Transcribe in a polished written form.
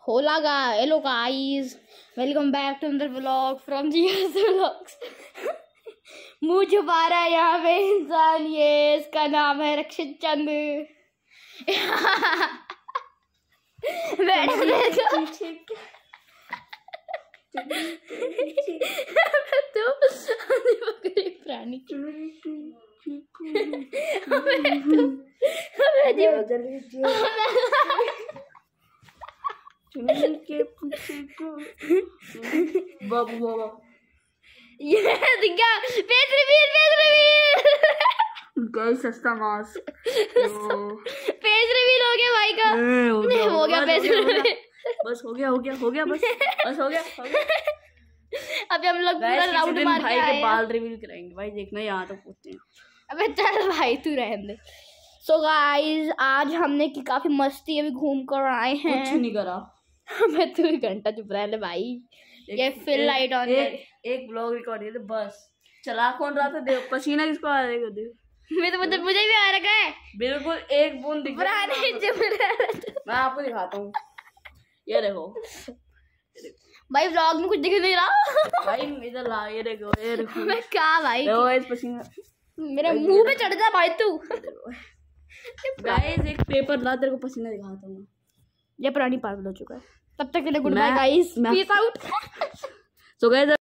Hello guys, welcome back to another vlog from GS vlogs. मुँह छुपा रहा है यहाँ पे इंसान, ये इसका नाम है रक्षित चंद। प्राणी के पीछे बाबू बाबा ये दिखा फेस रिवील गाइस सस्ता मास्क फेस रिवील हो गया भाई का। हो गया फेस रिवील। बस हो गया बस हो गया। अभी हम लोग पूरा राउंड मार के भाई आए के बाल रिवील कराएंगे। भाई देखना यहाँ तक पहुंचते हैं। अबे चल भाई तू रहने दे। सो गाइस आज हमने की काफी मस्ती अभी घूम कर आए हैं। कुछ नहीं करा। मैं तू एक घंटा चुप रह ले भाई। ये फिल लाइट ऑन एक ब्लॉग रिकॉर्ड किया था बस। चला कौन रहा था देख, पसीना किसको आ रहा है देख। मैं तो मुझे भी आ रखा है बिल्कुल एक बूंद दिख रहा है। मैं आपको दिखाता हूँ, ये देखो भाई व्लॉग में कुछ दिख नहीं रहा। भाई इधर ला, ये देखो मैं क्या भाई देखो इस पसीना मेरे मुंह पे चढ़ जा भाई तू। गाइस एक पेपर ला, तेरे को पसीना दिखाता हूँ। ये पुरानी पागल हो चुका है। तब तक के लिए good bye guys, peace out. So guys